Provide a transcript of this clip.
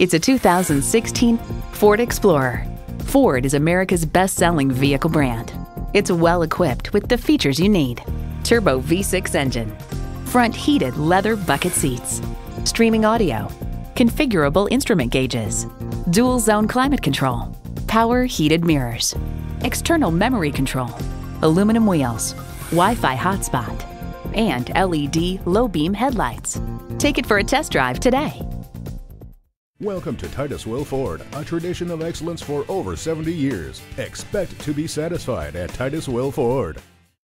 It's a 2016 Ford Explorer. Ford is America's best-selling vehicle brand. It's well equipped with the features you need. Turbo V6 engine, front heated leather bucket seats, streaming audio, configurable instrument gauges, dual zone climate control, power heated mirrors, external memory control, aluminum wheels, Wi-Fi hotspot, and LED low beam headlights. Take it for a test drive today. Welcome to Titus Will Ford, a tradition of excellence for over 70 years. Expect to be satisfied at Titus Will Ford.